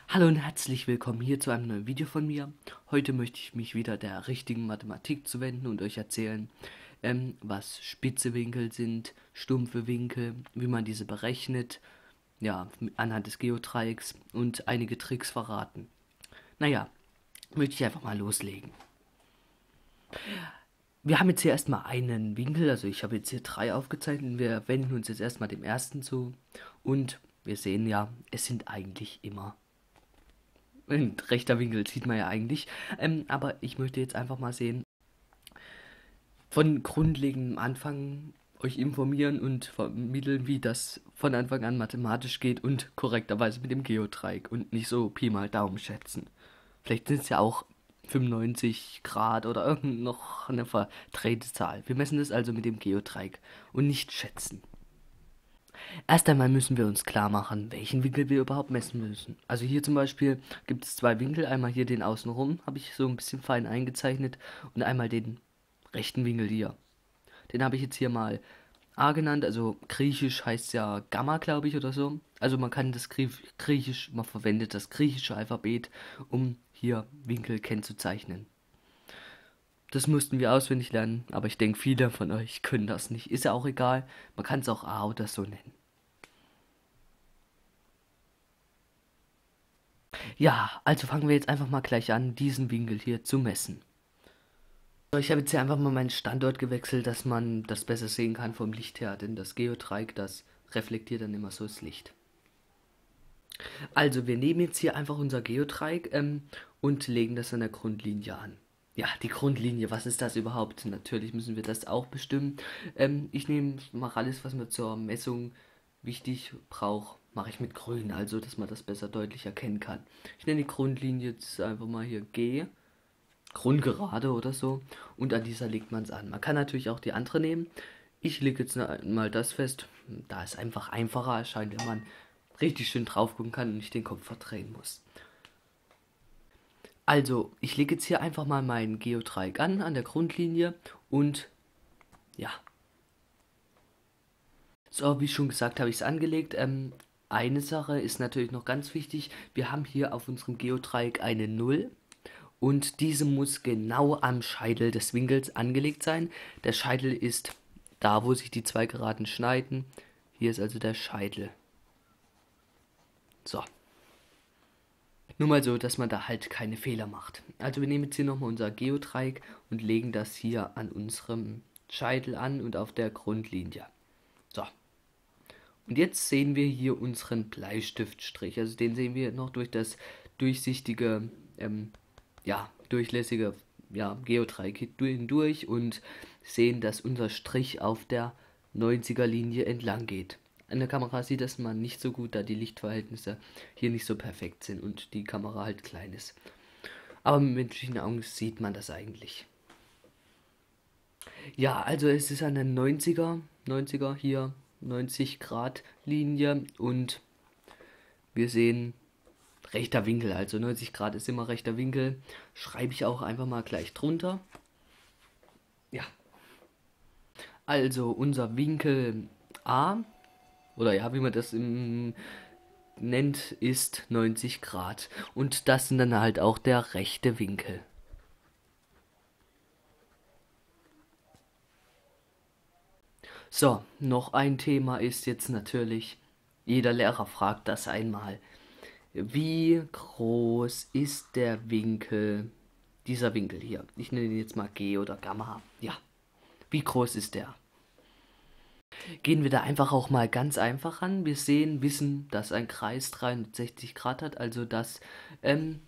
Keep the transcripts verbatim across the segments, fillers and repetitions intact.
Hallo und herzlich willkommen hier zu einem neuen Video von mir. Heute möchte ich mich wieder der richtigen Mathematik zuwenden und euch erzählen, ähm, was spitze Winkel sind, stumpfe Winkel, wie man diese berechnet, ja, anhand des Geodreiecks und einige Tricks verraten. Naja, möchte ich einfach mal loslegen. Wir haben jetzt hier erstmal einen Winkel, also ich habe jetzt hier drei aufgezeichnet. Wir wenden uns jetzt erstmal dem ersten zu und wir sehen ja, es sind eigentlich immer ein rechter Winkel, sieht man ja eigentlich. Ähm, aber ich möchte jetzt einfach mal sehen, von grundlegendem Anfang euch informieren und vermitteln, wie das von Anfang an mathematisch geht und korrekterweise mit dem Geodreieck und nicht so Pi mal Daumen schätzen. Vielleicht sind es ja auch fünfundneunzig Grad oder irgend noch eine verdrehte Zahl. Wir messen das also mit dem Geodreieck und nicht schätzen. Erst einmal müssen wir uns klar machen, welchen Winkel wir überhaupt messen müssen. Also hier zum Beispiel gibt es zwei Winkel. Einmal hier den außenrum, habe ich so ein bisschen fein eingezeichnet. Und einmal den rechten Winkel hier. Den habe ich jetzt hier mal A genannt. Also griechisch heißt ja Gamma, glaube ich, oder so. Also man kann das griechisch, man verwendet das griechische Alphabet, um hier Winkel kennzuzeichnen. Das mussten wir auswendig lernen, aber ich denke, viele von euch können das nicht. Ist ja auch egal, man kann es auch A oder so nennen. Ja, also fangen wir jetzt einfach mal gleich an, diesen Winkel hier zu messen. So, ich habe jetzt hier einfach mal meinen Standort gewechselt, dass man das besser sehen kann vom Licht her, denn das Geodreieck, das reflektiert dann immer so das Licht. Also, wir nehmen jetzt hier einfach unser Geodreieck ähm, und legen das an der Grundlinie an. Ja, die Grundlinie, was ist das überhaupt? Natürlich müssen wir das auch bestimmen. Ähm, ich nehme, mache alles, was man zur Messung wichtig braucht, mache ich mit grün, also dass man das besser deutlich erkennen kann. Ich nenne die Grundlinie jetzt einfach mal hier G, Grundgerade oder so, und an dieser legt man es an. Man kann natürlich auch die andere nehmen. Ich lege jetzt mal das fest, da es einfach einfacher erscheint, wenn man richtig schön drauf gucken kann und nicht den Kopf verdrehen muss. Also, ich lege jetzt hier einfach mal mein Geodreieck an, an der Grundlinie und ja. So, wie schon gesagt, habe ich es angelegt. Ähm, eine Sache ist natürlich noch ganz wichtig. Wir haben hier auf unserem Geodreieck eine Null und diese muss genau am Scheitel des Winkels angelegt sein. Der Scheitel ist da, wo sich die zwei Geraden schneiden. Hier ist also der Scheitel. So. Nur mal so, dass man da halt keine Fehler macht. Also wir nehmen jetzt hier nochmal unser Geodreieck und legen das hier an unserem Scheitel an und auf der Grundlinie. So. Und jetzt sehen wir hier unseren Bleistiftstrich. Also den sehen wir noch durch das durchsichtige, ähm, ja, durchlässige ja, Geodreieck hindurch und sehen, dass unser Strich auf der neunziger Linie entlang geht. An der Kamera sieht das man nicht so gut, da die Lichtverhältnisse hier nicht so perfekt sind und die Kamera halt klein ist. Aber mit menschlichen Augen sieht man das eigentlich. Ja, also es ist eine neunziger, neunziger hier, neunzig Grad Linie und wir sehen rechter Winkel, also neunzig Grad ist immer rechter Winkel. Schreibe ich auch einfach mal gleich drunter. Ja. Also unser Winkel A, oder ja, wie man das im, nennt, ist neunzig Grad. Und das sind dann halt auch der rechte Winkel. So, noch ein Thema ist jetzt natürlich, jeder Lehrer fragt das einmal. Wie groß ist der Winkel, dieser Winkel hier? Ich nenne ihn jetzt mal G oder Gamma. Ja, wie groß ist der? Gehen wir da einfach auch mal ganz einfach ran. Wir sehen, wissen, dass ein Kreis dreihundertsechzig Grad hat, also dass ähm,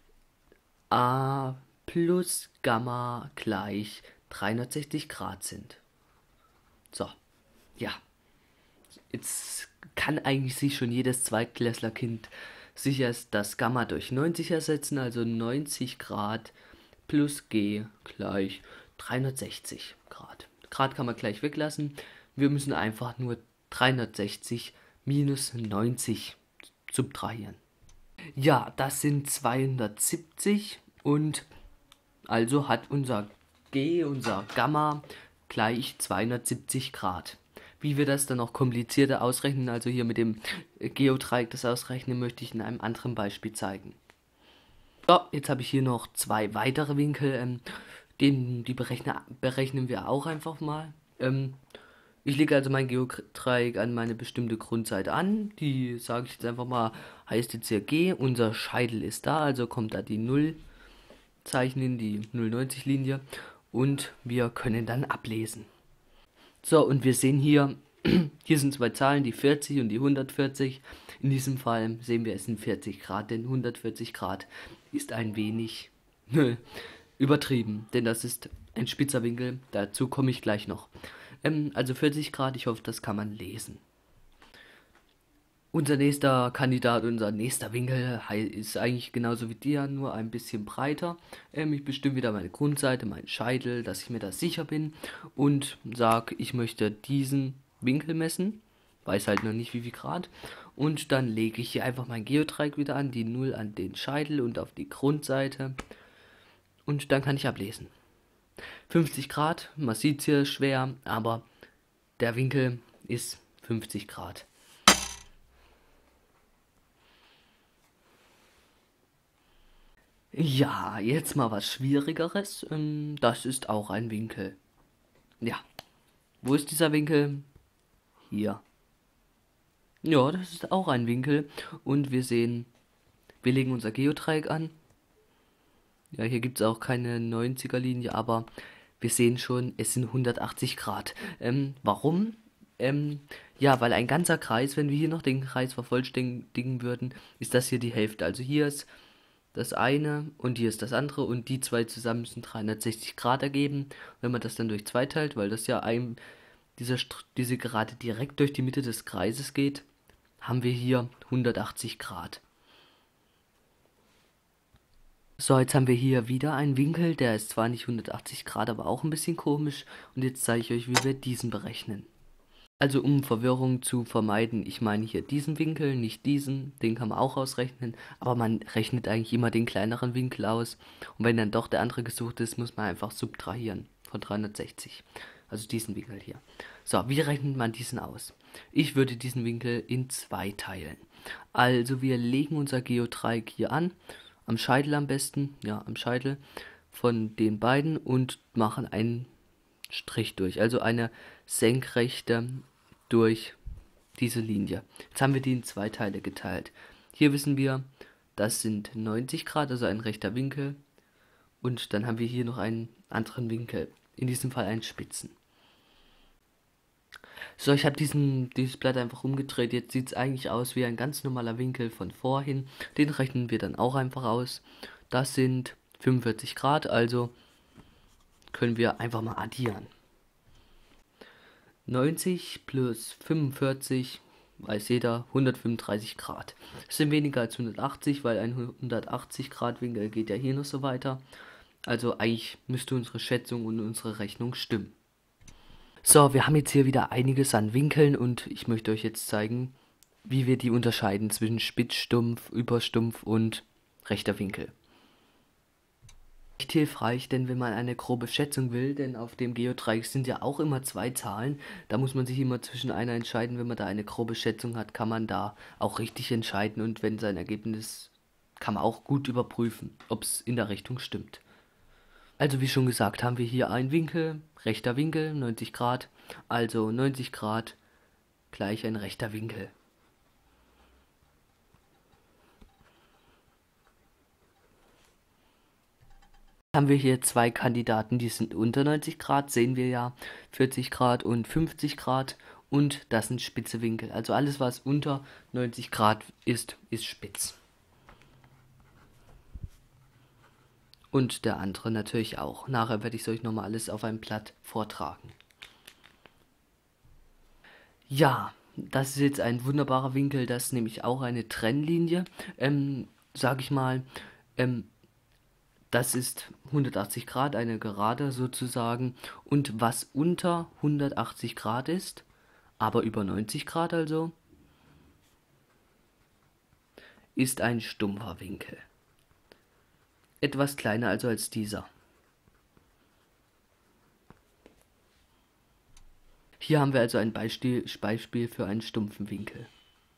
A plus Gamma gleich dreihundertsechzig Grad sind. So, ja. Jetzt kann eigentlich sich schon jedes Zweitklässlerkind sicher das Gamma durch neunzig ersetzen, also neunzig Grad plus G gleich dreihundertsechzig Grad. Grad kann man gleich weglassen. Wir müssen einfach nur dreihundertsechzig minus neunzig subtrahieren. Ja, das sind zweihundertsiebzig und also hat unser G, unser Gamma, gleich zweihundertsiebzig Grad. Wie wir das dann noch komplizierter ausrechnen, also hier mit dem Geodreieck das ausrechnen, möchte ich in einem anderen Beispiel zeigen. So, jetzt habe ich hier noch zwei weitere Winkel, ähm, den, die berechne, berechnen wir auch einfach mal. Ähm, ich lege also mein Geodreieck an meine bestimmte Grundseite an, die sage ich jetzt einfach mal, heißt jetzt hier G, unser Scheitel ist da, also kommt da die null Zeichen in die null Komma neunzig Linie und wir können dann ablesen. So, und wir sehen hier, hier sind zwei Zahlen, die vierzig und die hundertvierzig. In diesem Fall sehen wir, es sind vierzig Grad, denn hundertvierzig Grad ist ein wenig übertrieben, denn das ist ein spitzer Winkel, dazu komme ich gleich noch. Ähm, also vierzig Grad, ich hoffe, das kann man lesen. Unser nächster Kandidat, unser nächster Winkel ist eigentlich genauso wie der, nur ein bisschen breiter. Ähm, ich bestimme wieder meine Grundseite, meinen Scheitel, dass ich mir da sicher bin und sage, ich möchte diesen Winkel messen, weiß halt noch nicht wie viel Grad. Und dann lege ich hier einfach mein Geodreieck wieder an, die null an den Scheitel und auf die Grundseite. Und dann kann ich ablesen. fünfzig Grad, man sieht es hier schwer, aber der Winkel ist fünfzig Grad. Ja, jetzt mal was Schwierigeres. Ähm, Das ist auch ein Winkel. Ja. Wo ist dieser Winkel? Hier. Ja, das ist auch ein Winkel. Und wir sehen, wir legen unser Geodreieck an. Ja, hier gibt es auch keine neunziger Linie, aber wir sehen schon, es sind hundertachtzig Grad. Ähm, warum? Ähm, ja, weil ein ganzer Kreis, wenn wir hier noch den Kreis vervollständigen würden, ist das hier die Hälfte. Also hier ist das eine und hier ist das andere und die zwei zusammen müssen dreihundertsechzig Grad ergeben. Wenn man das dann durch zwei teilt, weil das ja ein, dieser, diese Gerade direkt durch die Mitte des Kreises geht, haben wir hier hundertachtzig Grad. So, jetzt haben wir hier wieder einen Winkel, der ist zwar nicht hundertachtzig Grad, aber auch ein bisschen komisch. Und jetzt zeige ich euch, wie wir diesen berechnen. Also um Verwirrung zu vermeiden, ich meine hier diesen Winkel, nicht diesen, den kann man auch ausrechnen, aber man rechnet eigentlich immer den kleineren Winkel aus. Und wenn dann doch der andere gesucht ist, muss man einfach subtrahieren von dreihundertsechzig. Also diesen Winkel hier. So, wie rechnet man diesen aus? Ich würde diesen Winkel in zwei teilen. Also wir legen unser Geodreieck hier an, am Scheitel am besten, ja, am Scheitel von den beiden und machen einen Strich durch, also eine Senkrechte durch diese Linie. Jetzt haben wir die in zwei Teile geteilt. Hier wissen wir, das sind neunzig Grad, also ein rechter Winkel. Und dann haben wir hier noch einen anderen Winkel, in diesem Fall einen Spitzen. So, ich habe diesen dieses Blatt einfach umgedreht. Jetzt sieht es eigentlich aus wie ein ganz normaler Winkel von vorhin. Den rechnen wir dann auch einfach aus. Das sind fünfundvierzig Grad, also können wir einfach mal addieren. neunzig plus fünfundvierzig, weiß jeder, hundertfünfunddreißig Grad. Das sind weniger als hundertachtzig, weil ein hundertachtzig Grad Winkel geht ja hier noch so weiter. Also eigentlich müsste unsere Schätzung und unsere Rechnung stimmen. So, wir haben jetzt hier wieder einiges an Winkeln und ich möchte euch jetzt zeigen, wie wir die unterscheiden zwischen Spitzstumpf, Überstumpf und rechter Winkel. Nicht hilfreich, denn wenn man eine grobe Schätzung will, denn auf dem Geodreieck sind ja auch immer zwei Zahlen, da muss man sich immer zwischen einer entscheiden. Wenn man da eine grobe Schätzung hat, kann man da auch richtig entscheiden und wenn sein Ergebnis, kann man auch gut überprüfen, ob es in der Richtung stimmt. Also wie schon gesagt, haben wir hier einen Winkel, rechter Winkel, neunzig Grad, also neunzig Grad gleich ein rechter Winkel. Haben wir hier zwei Kandidaten, die sind unter neunzig Grad, sehen wir ja, vierzig Grad und fünfzig Grad und das sind spitze Winkel. Also alles, was unter neunzig Grad ist, ist spitz. Und der andere natürlich auch. Nachher werde ich es euch nochmal alles auf einem Blatt vortragen. Ja, das ist jetzt ein wunderbarer Winkel, das ist nämlich auch eine Trennlinie, ähm, sag ich mal, ähm, das ist hundertachtzig Grad, eine Gerade sozusagen. Und was unter hundertachtzig Grad ist, aber über neunzig Grad also, ist ein stumpfer Winkel. Etwas kleiner also als dieser. Hier haben wir also ein Beispiel, Beispiel für einen stumpfen Winkel.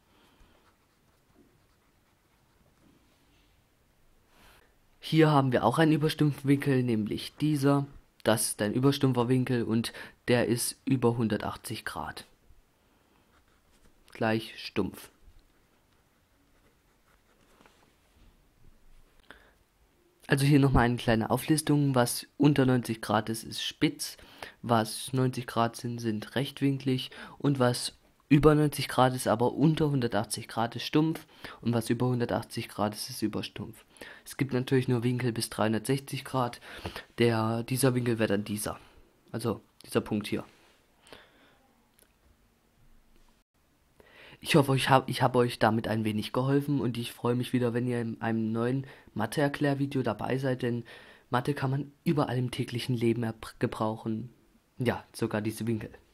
Hier haben wir auch einen überstumpfen Winkel, nämlich dieser. Das ist ein überstumpfer Winkel und der ist über hundertachtzig Grad. Gleich stumpf. Also hier nochmal eine kleine Auflistung. Was unter neunzig Grad ist, ist spitz. Was neunzig Grad sind, sind rechtwinklig. Und was über neunzig Grad ist, aber unter hundertachtzig Grad ist stumpf. Und was über hundertachtzig Grad ist, ist überstumpf. Es gibt natürlich nur Winkel bis dreihundertsechzig Grad. Der, dieser Winkel wäre dann dieser. Also dieser Punkt hier. Ich hoffe, ich habe ich hab euch damit ein wenig geholfen und ich freue mich wieder, wenn ihr in einem neuen Mathe-Erklärvideo dabei seid, denn Mathe kann man überall im täglichen Leben gebrauchen. Ja, sogar diese Winkel.